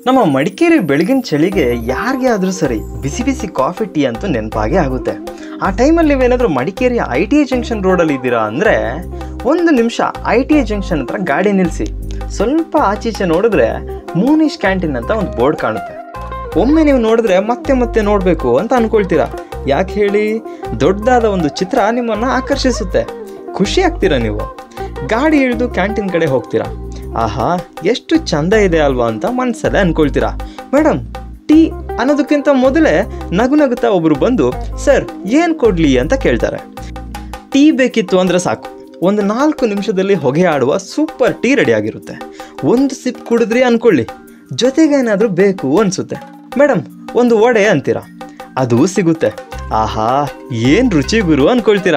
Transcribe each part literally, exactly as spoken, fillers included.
ನಮ್ಮ ಮಡಿಕೇರಿ ಬೆಳಗಿನ ಚಳಿಗೆ ಯಾರಿಗೆ ಆದರೂ ಸರಿ ಬಿಸಿ ಬಿಸಿ ಕಾಫಿ ಟೀ ಅಂತೂ ನೆನಪಾಗೇ ಆಗುತ್ತೆ. ಆ ಟೈಮಲ್ಲಿ ನೀವೇನಾದರೂ Madikeri I T I junction ರೋಡಲ್ಲಿ ಇದ್ದೀರಾ ಅಂದರೆ ಒಂದು ನಿಮಿಷ ಐ ಟಿ ಐ ಜಂಕ್ಷನ್ ಹತ್ರ ಗಾಡಿ ನಿಲ್ಲಿಸಿ ಸ್ವಲ್ಪ ಆಚೀಚೆ ನೋಡಿದ್ರೆ ಮೂನೀಶ್ ಕ್ಯಾಂಟೀನ್ ಅಂತ ಒಂದು ಬೋರ್ಡ್ ಕಾಣುತ್ತೆ. ಒಮ್ಮೆ ನೀವು ನೋಡಿದ್ರೆ ಮತ್ತೆ ಮತ್ತೆ ನೋಡಬೇಕು ಅಂತ ಅಂದ್ಕೊಳ್ತೀರಾ. ಯಾಕೆ ಹೇಳಿ, ದೊಡ್ಡದಾದ ಒಂದು ಚಿತ್ರ ನಿಮ್ಮನ್ನು ಆಕರ್ಷಿಸುತ್ತೆ. ಖುಷಿ ಆಗ್ತೀರಾ. ನೀವು ಗಾಡಿ ಇಳಿದು ಕ್ಯಾಂಟೀನ್ ಕಡೆ ಹೋಗ್ತೀರಾ. ಆಹಾ ಎಷ್ಟು ಚಂದ ಇದೆ ಅಲ್ವಾ ಅಂತ ಮನಸ್ಸಲ್ಲೇ ಅಂದ್ಕೊಳ್ತೀರಾ. ಮೇಡಮ್ ಟೀ ಅನ್ನೋದಕ್ಕಿಂತ ಮೊದಲೇ ನಗು ನಗುತ್ತಾ ಒಬ್ಬರು ಬಂದು ಸರ್ ಏನು ಕೊಡಲಿ ಅಂತ ಕೇಳ್ತಾರೆ. ಟೀ ಬೇಕಿತ್ತು ಅಂದರೆ ಸಾಕು, ಒಂದು ನಾಲ್ಕು ನಿಮಿಷದಲ್ಲಿ ಹೊಗೆ ಆಡುವ ಸೂಪರ್ ಟೀ ರೆಡಿ ಆಗಿರುತ್ತೆ. ಒಂದು ಸಿಪ್ ಕುಡಿದ್ರಿ ಅಂದ್ಕೊಳ್ಳಿ, ಜೊತೆಗೆ ಏನಾದರೂ ಬೇಕು ಅನಿಸುತ್ತೆ. ಮೇಡಮ್ ಒಂದು ವಡೆ ಅಂತೀರಾ, ಅದು ಸಿಗುತ್ತೆ. ಆಹಾ ಏನು ರುಚಿ ಗುರು ಅಂದ್ಕೊಳ್ತೀರಾ.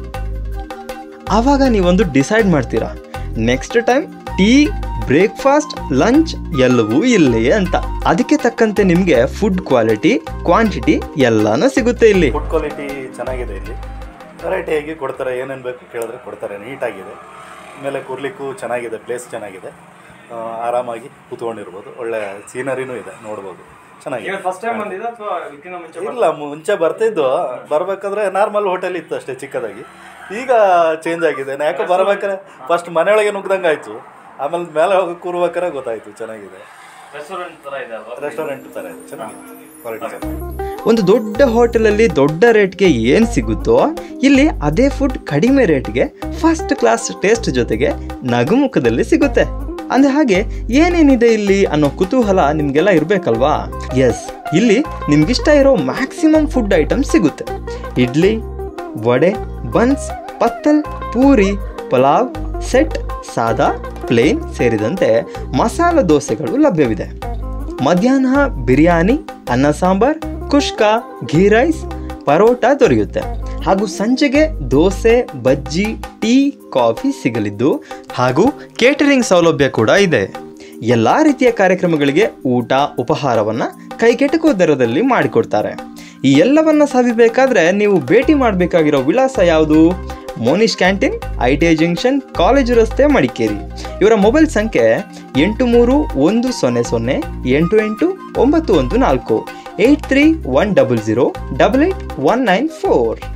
ಆವಾಗ ನೀವೊಂದು ಡಿಸೈಡ್ ಮಾಡ್ತೀರಾ, next time tea, breakfast, lunch ಎಲ್ಲವೂ ಇಲ್ಲೇ ಅಂತ. ಅದಕ್ಕೆ ತಕ್ಕಂತೆ ನಿಮಗೆ ಫುಡ್ ಕ್ವಾಲಿಟಿ, ಕ್ವಾಂಟಿಟಿ ಎಲ್ಲನೂ ಸಿಗುತ್ತೆ ಇಲ್ಲಿ. ಫುಡ್ ಕ್ವಾಲಿಟಿ ಚೆನ್ನಾಗಿದೆ. ಇಲ್ಲಿ ವೆರೈಟಿಯಾಗಿ ಕೊಡ್ತಾರೆ, ಏನೇನು ಬೇಕು ಕೇಳಿದ್ರೆ ಕೊಡ್ತಾರೆ. ನೀಟಾಗಿದೆ. ಆಮೇಲೆ ಕೂರ್ಲಿಕ್ಕೂ ಚೆನ್ನಾಗಿದೆ, ಪ್ಲೇಸ್ ಚೆನ್ನಾಗಿದೆ. ಆರಾಮಾಗಿ ಕೂತ್ಕೊಂಡಿರ್ಬೋದು. ಒಳ್ಳೆ ಸೀನರಿನೂ ಇದೆ, ನೋಡ್ಬೋದು. ಚೆನ್ನಾಗಿದೆ. ಫಸ್ಟ್ ಟೈಮ್ ಬಂದಿದ್ದ ಅಥವಾ ಇದಕ್ಕಿಂತ ಮುಂಚೆ? ಇಲ್ಲ, ಮುಂಚೆ ಬರ್ತಿದ್ದು. ಬರಬೇಕಾದ್ರೆ ನಾರ್ಮಲ್ ಹೋಟೆಲ್ ಇತ್ತು ಅಷ್ಟೇ ಚಿಕ್ಕದಾಗಿ. ಈಗ ಚೇಂಜ್ ಆಗಿದೆ. ಯಾಕೆ ಬರಬೇಕಾದ್ರೆ ಫಸ್ಟ್ ಮನೆಯೊಳಗೆ ನುಗ್ದಂಗೆ ಆಯಿತು, ಆಮೇಲೆ ಮೇಲೆ ಹೋಗಿ ಕೂರ್ಬೇಕಾರೆ ಗೊತ್ತಾಯಿತು ಚೆನ್ನಾಗಿದೆ. ರೆಸ್ಟೋರೆಂಟ್ ಥರ ಇದೆ ಅಲ್ವಾ? ರೆಸ್ಟೋರೆಂಟ್ ಥರ ಇದೆ, ಚೆನ್ನಾಗಿದೆ. ಕ್ವಾಲಿಟಿ ಚೆನ್ನಾಗಿದೆ. ಒಂದು ದೊಡ್ಡ ಹೋಟೆಲಲ್ಲಿ ದೊಡ್ಡ ರೇಟ್ಗೆ ಏನು ಸಿಗುತ್ತೋ ಇಲ್ಲಿ ಅದೇ ಫುಡ್ ಕಡಿಮೆ ರೇಟ್ಗೆ ಫಸ್ಟ್ ಕ್ಲಾಸ್ ಟೇಸ್ಟ್ ಜೊತೆಗೆ ನಗುಮುಖದಲ್ಲಿ ಸಿಗುತ್ತೆ. ಅಂದ ಹಾಗೆ ಏನೇನಿದೆ ಇಲ್ಲಿ ಅನ್ನೋ ಕುತೂಹಲ ನಿಮಗೆಲ್ಲ ಇರಬೇಕಲ್ವಾ? ಎಸ್, ಇಲ್ಲಿ ನಿಮ್ಗಿಷ್ಟ ಇರೋ ಮ್ಯಾಕ್ಸಿಮಮ್ ಫುಡ್ ಐಟಮ್ ಸಿಗುತ್ತೆ. ಇಡ್ಲಿ, ವಡೆ, ಬನ್ಸ್, ಪತ್ತಲ್, ಪೂರಿ, ಪಲಾವ್, ಸೆಟ್, ಸಾದಾ, ಪ್ಲೇನ್ ಸೇರಿದಂತೆ ಮಸಾಲ ದೋಸೆಗಳು ಲಭ್ಯವಿದೆ. ಮಧ್ಯಾಹ್ನ ಬಿರಿಯಾನಿ, ಅನ್ನ ಸಾಂಬಾರ್, ಕುಷ್ಕಾ, ಘೀ ರೈಸ್, ಪರೋಟ ದೊರೆಯುತ್ತೆ. ಹಾಗೂ ಸಂಜೆಗೆ ದೋಸೆ, ಬಜ್ಜಿ, ಟೀ, ಕಾಫಿ ಸಿಗಲಿದ್ದು ಹಾಗೂ ಕೇಟರಿಂಗ್ ಸೌಲಭ್ಯ ಕೂಡ ಇದೆ. ಎಲ್ಲ ರೀತಿಯ ಕಾರ್ಯಕ್ರಮಗಳಿಗೆ ಊಟ ಉಪಹಾರವನ್ನು ಕೈಗೆಟುಕುವ ದರದಲ್ಲಿ ಮಾಡಿಕೊಡ್ತಾರೆ. ಈ ಎಲ್ಲವನ್ನ ಸವಿಬೇಕಾದ್ರೆ ನೀವು ಭೇಟಿ ಮಾಡಬೇಕಾಗಿರೋ ವಿಳಾಸ ಯಾವುದು? Monish canteen, I T I junction, college ರಸ್ತೆ, ಮಡಿಕೇರಿ. ಇವರ ಮೊಬೈಲ್ ಸಂಖ್ಯೆ ಎಂಟು ಮೂರು ಒಂದು ಸೊನ್ನೆ ಸೊನ್ನೆ ಎಂಟು ಎಂಟು ಒಂಬತ್ತು ಒಂದು ನಾಲ್ಕು eight three one double zero double eight one nine four.